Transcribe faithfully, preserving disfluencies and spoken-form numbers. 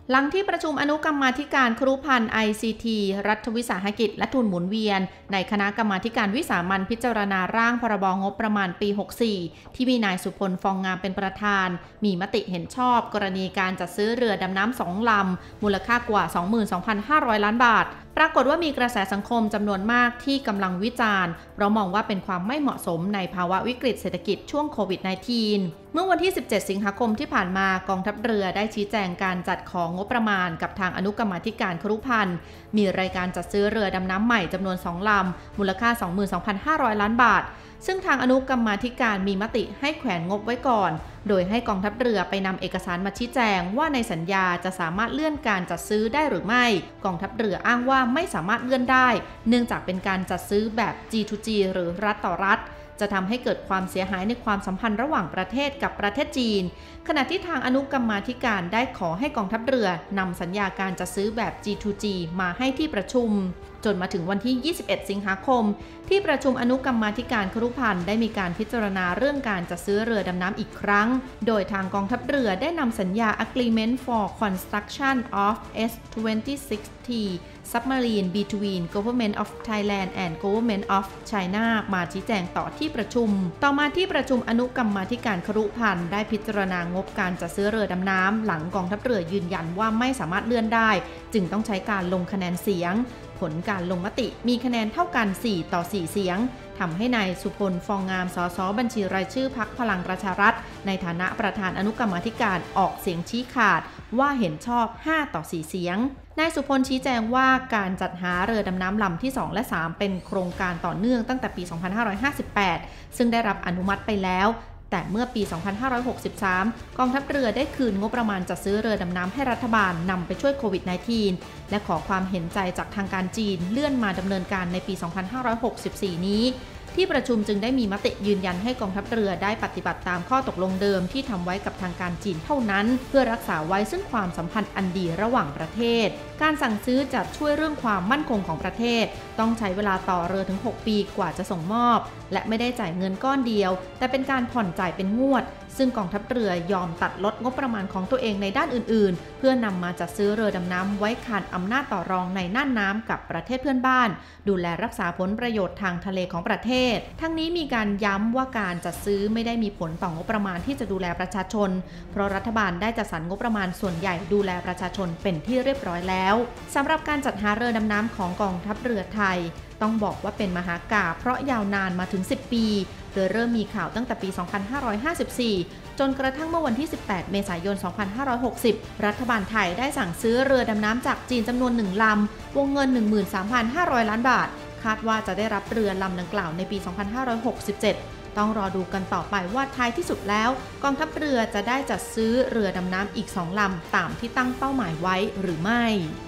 หลังที่ประชุมอนุกรรมาธิการครุพันธ์ ไอ ซี ที รัฐวิสาหกิจและทุนหมุนเวียนในคณะกรรมาธิการวิสามัญพิจารณาร่างพรบงบประมาณปี หกสี่ ที่มีนายสุพล ฟองงามเป็นประธานมีมติเห็นชอบกรณีการจัดซื้อเรือดำน้ำสองลำมูลค่ากว่า สองหมื่นสองพันห้าร้อย ล้านบาทปรากฏว่ามีกระแสสังคมจำนวนมากที่กำลังวิจารณ์เพราะมองว่าเป็นความไม่เหมาะสมในภาวะวิกฤตเศรษฐกิจช่วงโควิด สิบเก้า เมื่อวันที่ สิบเจ็ด สิงหาคมที่ผ่านมากองทัพเรือได้ชี้แจงการจัดของงบประมาณกับทางอนุกรรมาธิการครุพันธ์มีรายการจัดซื้อเรือดำน้ำใหม่จำนวนสองลำมูลค่า สองหมื่นสองพันห้าร้อย ล้านบาทซึ่งทางอนุกรรมาธิการมีมติให้แขวนงบไว้ก่อนโดยให้กองทัพเรือไปนำเอกสารมาชี้แจงว่าในสัญญาจะสามารถเลื่อนการจัดซื้อได้หรือไม่กองทัพเรืออ้างว่าไม่สามารถเลื่อนได้เนื่องจากเป็นการจัดซื้อแบบ จี ทู จี หรือรัฐต่อรัฐจะทำให้เกิดความเสียหายในความสัมพันธ์ระหว่างประเทศกับประเทศจีนขณะที่ทางอนุกรรมาธิการได้ขอให้กองทัพเรือนำสัญญาการจัดซื้อแบบ จี ทู จี มาให้ที่ประชุมจนมาถึงวันที่ ยี่สิบเอ็ด สิงหาคมที่ประชุมอนุกรรมาธิการครุพันธ์ได้มีการพิจารณาเรื่องการจัดซื้อเรือดำน้ำอีกครั้งโดยทางกองทัพเรือได้นำสัญญา Agreement for Construction of เอส ยี่สิบหก ที Submarine between Government of Thailand and Government of China มาชี้แจงต่อที่ประชุมต่อมาที่ประชุมอนุกรรมาธิการครุพันธ์ได้พิจารณางบการจัดซื้อเรือดำน้ำหลังกองทัพเรือยืนยันว่าไม่สามารถเลื่อนได้จึงต้องใช้การลงคะแนนเสียงผลการลงมติมีคะแนนเท่ากัน สี่ ต่อ สี่ เสียงทำให้นายสุพล ฟองงาม สส บัญชีรายชื่อพรรคพลังประชารัฐในฐานะประธานอนุกรรมาธิการออกเสียงชี้ขาดว่าเห็นชอบ ห้า ต่อ สี่ เสียงนายสุพลชี้แจงว่าการจัดหาเรือดำน้ำลำที่ สอง และ สาม เป็นโครงการต่อเนื่องตั้งแต่ปี สองพันห้าร้อยห้าสิบแปด ซึ่งได้รับอนุมัติไปแล้วแต่เมื่อปี สองพันห้าร้อยหกสิบสาม กองทัพเรือได้คืนงบประมาณจัดซื้อเรือดำน้ำให้รัฐบาลนำไปช่วยโควิด สิบเก้า และขอความเห็นใจจากทางการจีนเลื่อนมาดำเนินการในปี สองพันห้าร้อยหกสิบสี่ นี้ที่ประชุมจึงได้มีมติยืนยันให้กองทัพเรือได้ปฏิบัติตามข้อตกลงเดิมที่ทำไว้กับทางการจีนเท่านั้นเพื่อรักษาไว้ซึ่งความสัมพันธ์อันดีระหว่างประเทศการสั่งซื้อจะช่วยเรื่องความมั่นคงของประเทศต้องใช้เวลาต่อเรือถึงหกปีกว่าจะส่งมอบและไม่ได้จ่ายเงินก้อนเดียวแต่เป็นการผ่อนจ่ายเป็นงวดซึ่งกองทัพเรือยอมตัดลดงบประมาณของตัวเองในด้านอื่นๆเพื่อนำมาจัดซื้อเรือดำน้ำไว้ขาดอำนาจต่อรองในน่านน้ำกับประเทศเพื่อนบ้านดูแลรักษาผลประโยชน์ทางทะเลของประเทศทั้งนี้มีการย้ำว่าการจัดซื้อไม่ได้มีผลต่องบประมาณที่จะดูแลประชาชนเพราะรัฐบาลได้จัดสรรงบประมาณส่วนใหญ่ดูแลประชาชนเป็นที่เรียบร้อยแล้วสำหรับการจัดหาเรือดำน้ำของกองทัพเรือไทยต้องบอกว่าเป็นมหากาพย์เพราะยาวนานมาถึงสิบปีโดยเริ่มมีข่าวตั้งแต่ปี สองพันห้าร้อยห้าสิบสี่ จนกระทั่งเมื่อวันที่ สิบแปด เมษายน สองพันห้าร้อยหกสิบ รัฐบาลไทยได้สั่งซื้อเรือดำน้ำจากจีนจำนวนหนึ่งลำวงเงิน หนึ่งหมื่นสามพันห้าร้อย ล้านบาทคาดว่าจะได้รับเรือลำดังกล่าวในปี สองพันห้าร้อยหกสิบเจ็ด ต้องรอดูกันต่อไปว่าท้ายที่สุดแล้วกองทัพเรือจะได้จัดซื้อเรือดำน้ำอีกสองลำตามที่ตั้งเป้าหมายไว้หรือไม่